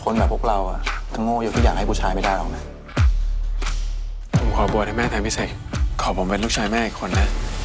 คนแบบพวกเราอะทั้งโง่ยกทุกอย่างให้ผู้ชายไม่ได้หรอกนะผมขอบวชให้แม่แทนพี่เสกขอผมเป็นลูกชายแม่อีกคนนะ